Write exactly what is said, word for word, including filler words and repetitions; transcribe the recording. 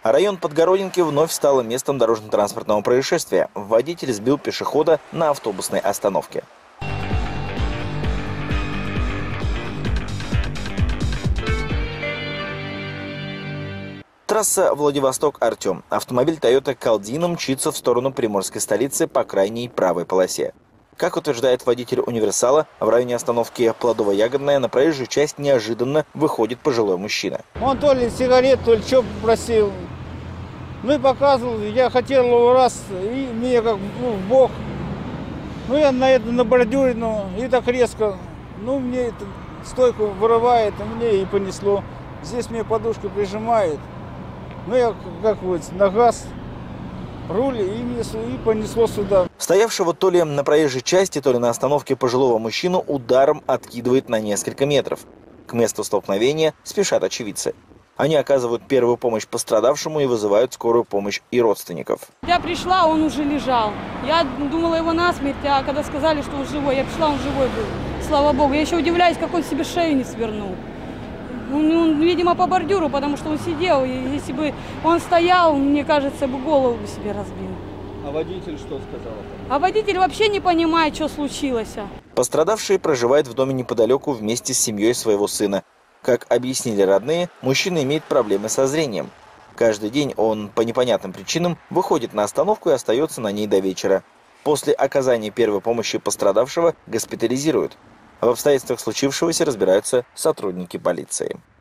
Район Подгородненки вновь стал местом дорожно-транспортного происшествия. Водитель сбил пешехода на автобусной остановке. Трасса Владивосток-Артем. Автомобиль Toyota Caldina мчится в сторону приморской столицы по крайней правой полосе. Как утверждает водитель универсала, в районе остановки Плодово-Ягодная на проезжую часть неожиданно выходит пожилой мужчина. Он то ли сигарет, то ли что просил. Ну и показывал, я хотел его раз, и мне как ну, в бок. Ну я на это на бордюре, ну и так резко, ну мне это, стойку вырывает, и мне и понесло. Здесь мне подушка прижимает. Ну я как вот на газ, руль, и мне и понесло сюда. Стоявшего то ли на проезжей части, то ли на остановке пожилого мужчину ударом откидывает на несколько метров. К месту столкновения спешат очевидцы. Они оказывают первую помощь пострадавшему и вызывают скорую помощь и родственников. Я пришла, он уже лежал. Я думала его насмерть, а когда сказали, что он живой, я пришла, он живой был. Слава богу. Я еще удивляюсь, как он себе шею не свернул. Он, он, видимо, по бордюру, потому что он сидел. И если бы он стоял, мне кажется, бы голову бы себе разбил. А водитель что сказал? А водитель вообще не понимает, что случилось. Пострадавший проживает в доме неподалеку вместе с семьей своего сына. Как объяснили родные, мужчина имеет проблемы со зрением. Каждый день он по непонятным причинам выходит на остановку и остается на ней до вечера. После оказания первой помощи пострадавшего госпитализируют. В обстоятельствах случившегося разбираются сотрудники полиции.